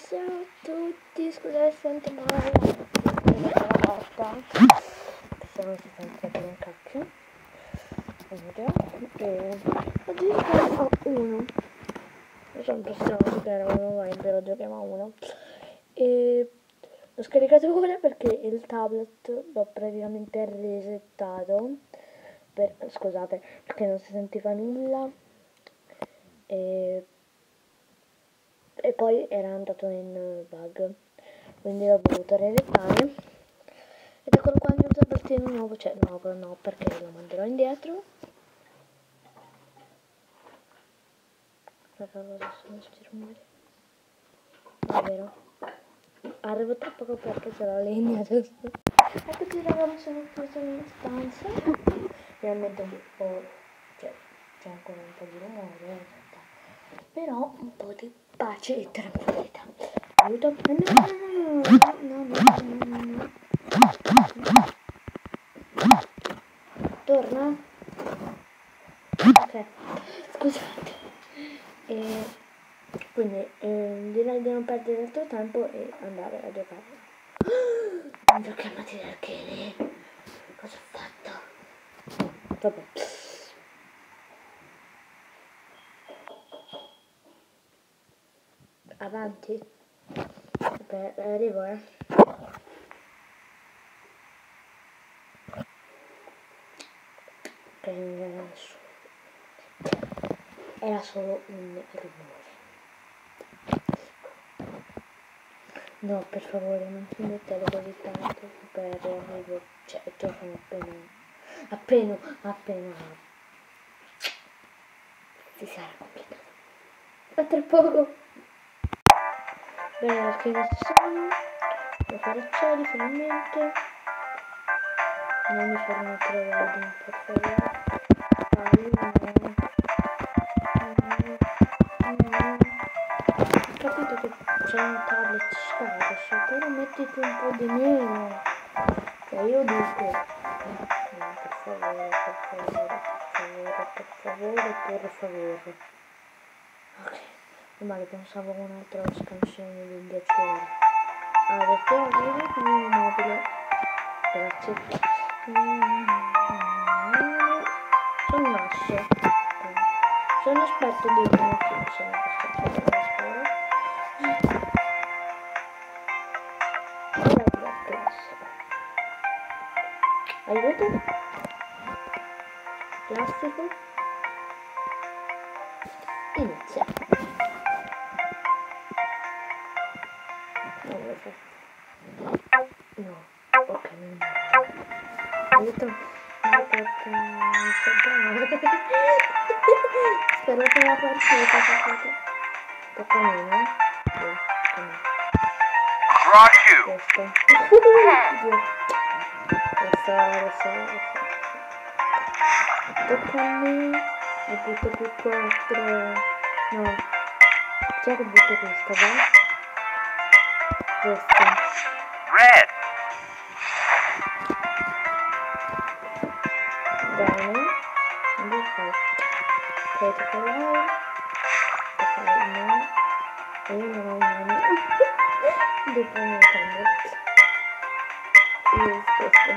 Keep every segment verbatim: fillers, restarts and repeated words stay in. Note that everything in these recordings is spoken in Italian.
Ciao a tutti, scusate se sento male, la porta, se non si sente per un cacchio, e oggi giochiamo a uno, io sono impressionato a giocare a uno, ma in vero giochiamo a uno, e l'ho scaricato ora perché il tablet l'ho praticamente resettato, per, scusate, perché non si sentiva nulla, e... e poi era andato in bug, quindi l'ho dovuto resettare ed eccolo qua il mio tablettino nuovo, cioè nuovo no perché lo manderò indietro. Guarda cosa sono sti rumori, è vero, arrivo troppo poco perché c'è la legna giusto. Eccoci ragazzi, sono chiusa in una stanza, realmente un po', cioè c'è ancora un po' di rumore in realtà, però un po' di pace e tranquillità. Aiuto. No, no, no, no, no, no. Torna. Ok, scusate. E quindi eh, direi di non perdere altro tempo e andare a giocare. Non giochiamo a tirarchene. Cosa ho fatto? Vabbè. Avanti. Vabbè, arrivo eh. Era solo un rumore. No, per favore, non finitelo così tanto per arrivo, cioè giocano appena, appena, appena si sarà complicato. A tra poco. Bene, perché questi sono, devo fare accedi finalmente. Non mi fanno trovare, per favore. Ho capito che c'è un tablet scarso, però mettiti un po' di meno. Cioè io dico, no, per favore, per favore, per favore, per favore. Ok, male, pensavo a un'altra scansione di dieci ore. Adesso arrivo con il mobile. Grazie. Sono un asso. Sono esperto di motivi, sono questo della scuola. Ora la classe. Aiuto. Classico. Inizia. Non lo so. No. Ok, non è. Aiuto. Non perché mi sto bene. Spero che la partita sapete. Tocca a me, no? Draw two. Questo. Lo so, lo so, lo so. Tocca a me. E butto più quattro. No. Chi è che butta questa, va? Questo. Red. Bene. Quindi fai. Ok, tocca a lei. Tocca a me. E io non ho un nome. Dopo il mio tablet. Io questo.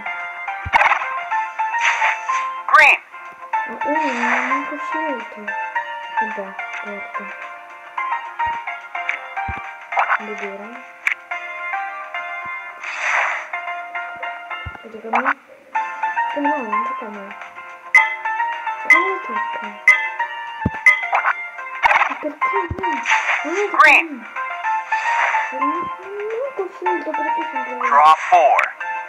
Green. Ma io non ho neanche scelto. Vabbè, porto. Vedere. E tocca a me? Eh no, non tocca a me. Come tocca? Ma perché no? Non è Green. Non ho scelto perché sempre... Draw four.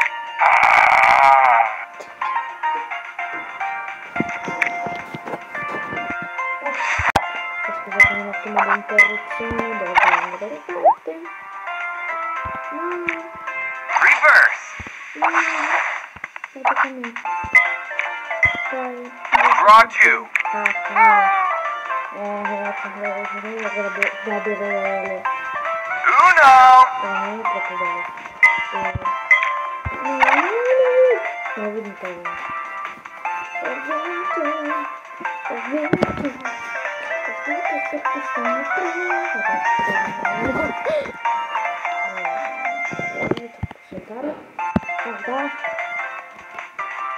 Scusate un attimo di interruzione, devo prendere le carte. No, Reverse. no, guarda che me. Poi... Draw two. Ah, no. Eh, ragazzi, io guardo la delle... Uno. Per me è troppo bello. No, no, no. Ma vedi un po'. Ho vinto. Ho vinto. Ho vinto perché sono brava.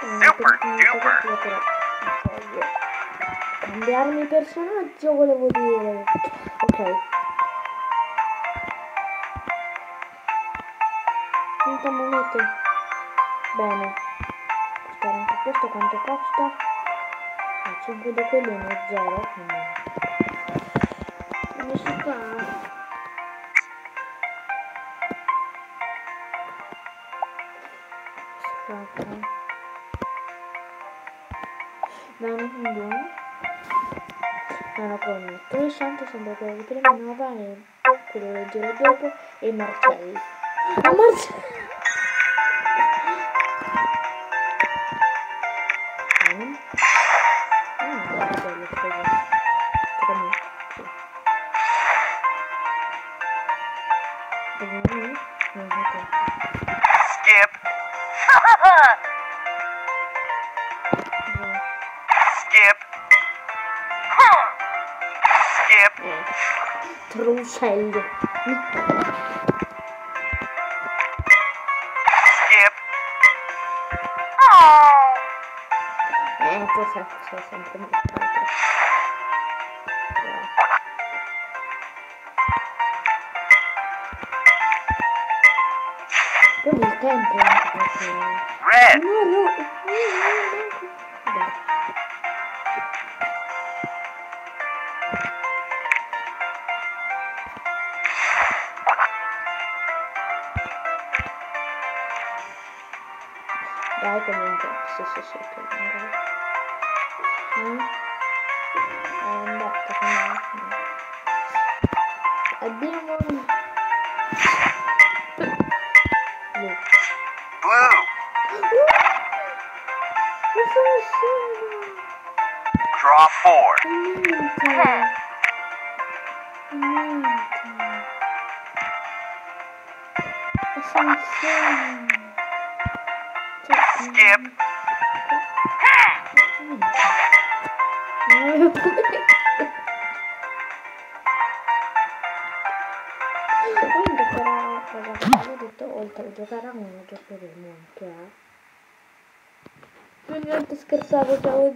Super duper. Però voglio cambiarmi personaggio, volevo dire. Ok. trenta monete. Bene. Costare anche questo, quanto costa? cinque di quelli e zero. Come si fa? Scappa. Bene, andiamo. Nano con tre santi, sempre quello di prima, Nova e quello del giro dopo e Marcelli. Ah, Marcelli! Bene. Ah, Marcelli, scusa. Per me, sì. Per me? No, ok. Skip. Skip. Skip. Eh. Troncello. Skip. Oh. Eh, tu sai, sei sempre mercato. Quindi il tempo è anche perché... Red. No, no, no, no. Dai, comunque, sì, sì, sì, comunque. Mm. È andato con me. Addio, amore. Blu. Blue. Che sono Draw four. Niente. Niente. Che sono Skip. Quindi giocherà, cosa avevo detto, oltre a giocare a uno giocheremo anche a... Non niente, scherzavo, ciao.